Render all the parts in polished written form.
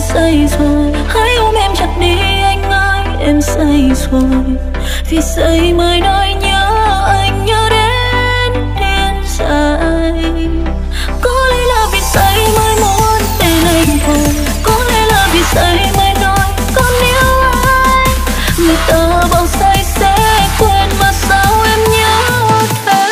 say rồi. Hãy ôm em chặt đi anh ơi, em say rồi. Vì say mới nói nhớ anh, nhớ đến điên dại. Có lẽ là vì say mới muốn tên anh thôi, có lẽ là vì say mới nói còn yêu anh. Người ta bảo say sẽ quên mà sao em nhớ thế.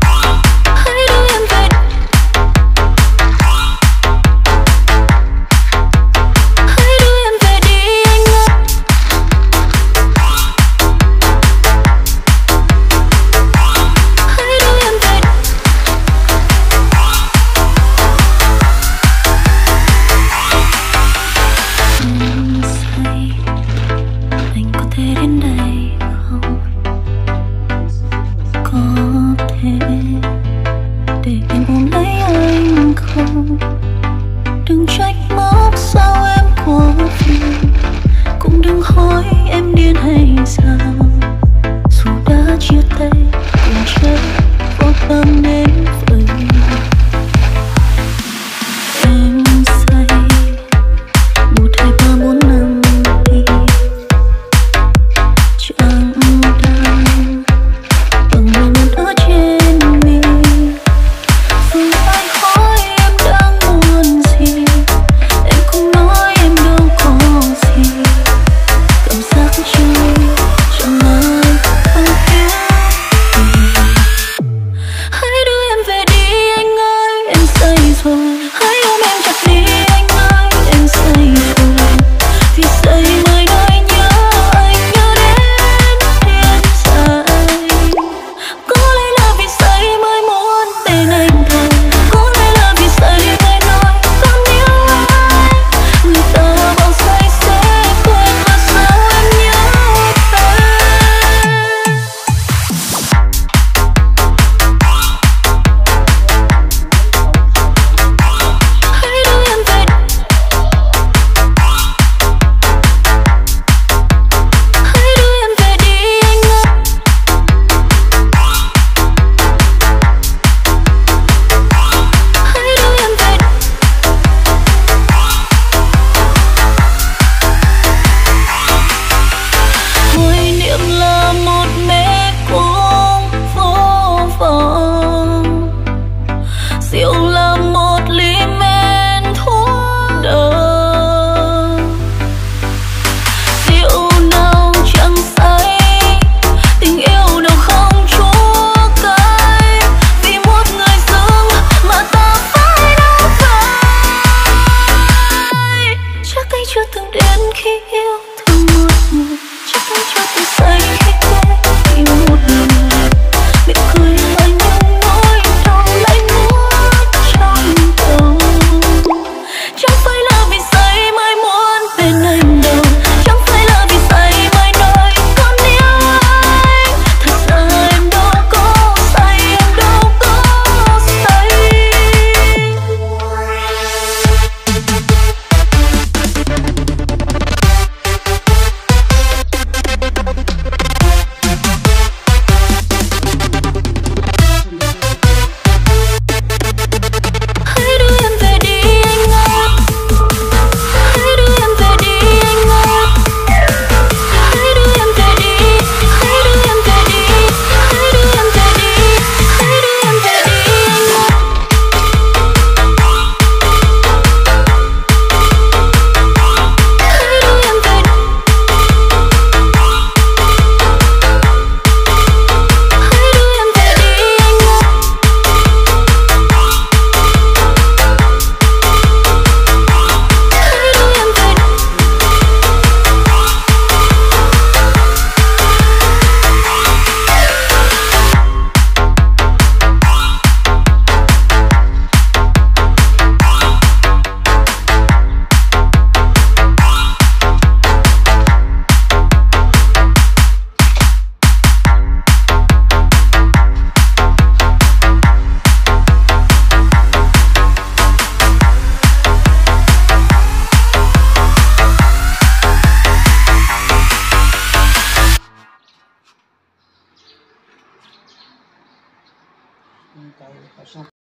Hãy đưa em về. cái phải xong